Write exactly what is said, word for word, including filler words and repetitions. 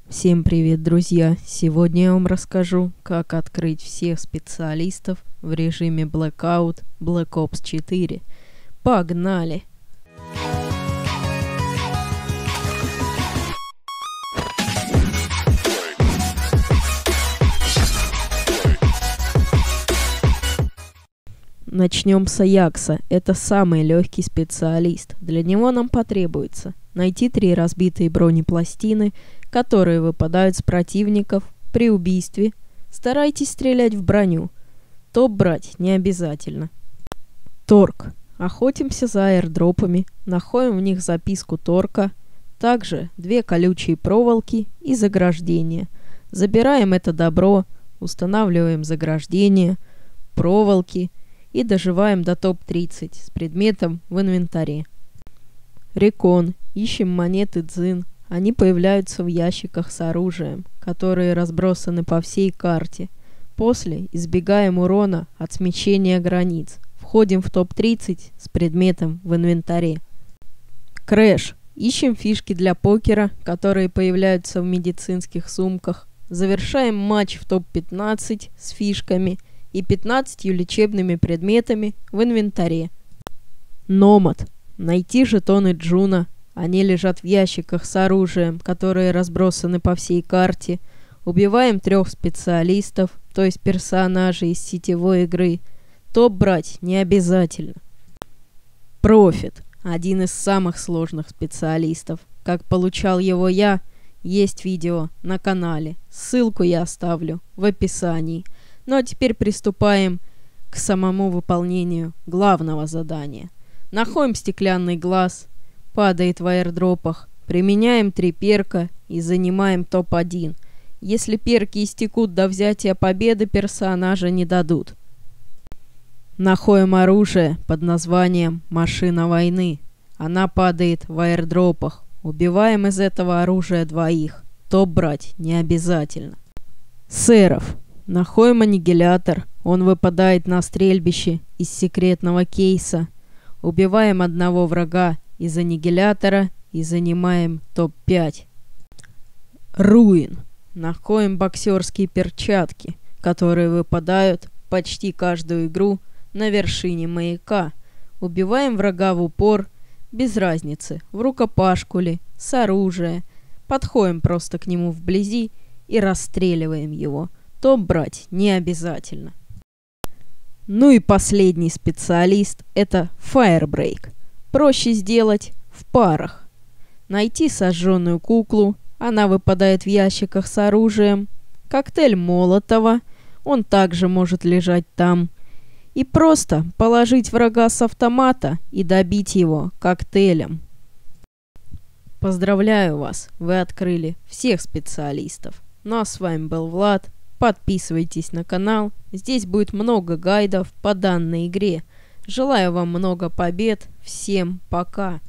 Всем привет, друзья! Сегодня я вам расскажу, как открыть всех специалистов в режиме Blackout Black Ops четыре. Погнали! Начнем с Аякса. Это самый легкий специалист. Для него нам потребуется найти три разбитые бронепластины, которые выпадают с противников при убийстве. Старайтесь стрелять в броню. Топ брать не обязательно. Торг. Охотимся за аирдропами, находим в них записку торка, также две колючие проволоки и заграждение. Забираем это добро, устанавливаем заграждение, проволоки и доживаем до топ тридцать с предметом в инвентаре. Рекон. Ищем монеты дзин. Они появляются в ящиках с оружием, которые разбросаны по всей карте. После избегаем урона от смещения границ. Входим в топ тридцать с предметом в инвентаре. Крэш. Ищем фишки для покера, которые появляются в медицинских сумках. Завершаем матч в топ пятнадцать с фишками и пятнадцатью лечебными предметами в инвентаре. Номад. Найти жетоны Джуна. Они лежат в ящиках с оружием, которые разбросаны по всей карте. Убиваем трех специалистов, то есть персонажей из сетевой игры. Топ брать не обязательно. Профит. Один из самых сложных специалистов. Как получал его я, есть видео на канале. Ссылку я оставлю в описании. Ну а теперь приступаем к самому выполнению главного задания. Находим стеклянный глаз, падает в аирдропах, применяем три перка и занимаем топ один. Если перки истекут до взятия победы, персонажа не дадут. Находим оружие под названием «Машина войны». Она падает в аирдропах. Убиваем из этого оружия двоих. Топ брать не обязательно. Сэров. Находим аннигилятор. Он выпадает на стрельбище из секретного кейса. Убиваем одного врага из аннигилятора и занимаем топ пять. Руин. Находим боксерские перчатки, которые выпадают почти каждую игру на вершине маяка. Убиваем врага в упор, без разницы, в рукопашку ли, с оружия. Подходим просто к нему вблизи и расстреливаем его. Топ брать не обязательно. Ну и последний специалист – это Firebreak. Проще сделать в парах. Найти сожженную куклу, она выпадает в ящиках с оружием. Коктейль Молотова, он также может лежать там. И просто положить врага с автомата и добить его коктейлем. Поздравляю вас, вы открыли всех специалистов. Ну а с вами был Влад. Подписывайтесь на канал, здесь будет много гайдов по данной игре. Желаю вам много побед, всем пока!